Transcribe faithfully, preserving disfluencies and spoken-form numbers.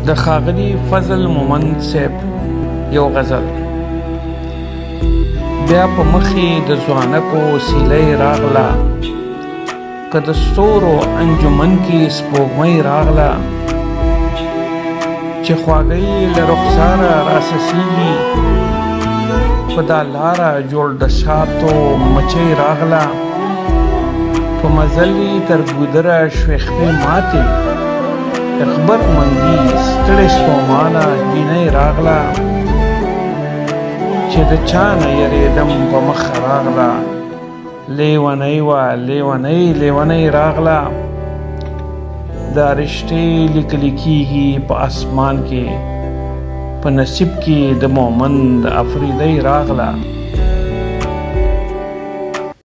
د ښاغلي فضل مومند صاحب یو غزل. بیا په مخې د ځوانکو سیلۍ راغله، که د ستورو انجمن کې سپوږمۍ راغله، چې خواږه یې له رخساره راسسیږي، په دا لاره جوړ د شاتو مچۍ راغله، په مزل یې تر ګودره شوې خپې ماتې، خبر منګي ستړې ستومانه جینۍ راغله، چې د چا نه یریدم په مخه راغله، لیونۍ وه لیونۍ لیونۍ راغله، دا رشتې لیکلي کېږي په اسمان کې، په نصیب کې د مومند افریدۍ راغله.